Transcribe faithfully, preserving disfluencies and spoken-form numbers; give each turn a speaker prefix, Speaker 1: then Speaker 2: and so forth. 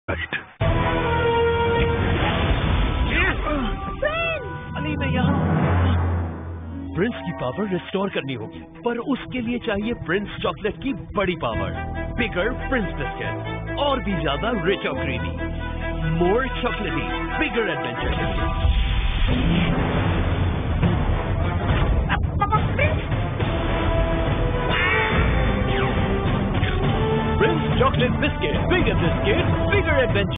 Speaker 1: Right.
Speaker 2: Ali मैं यहाँ। Prince की पावर रिस्टोर करनी होगी, पर उसके लिए चाहिए प्रिंस चॉकलेट की बड़ी पावर। बिगर प्रिंस बिस्किट, और भी ज्यादा रिच और क्रीमी, मोर चॉकलेटी, बिगर एडवेंचर के लिए। Prince chocolate biscuit, bigger biscuit, bigger adventure.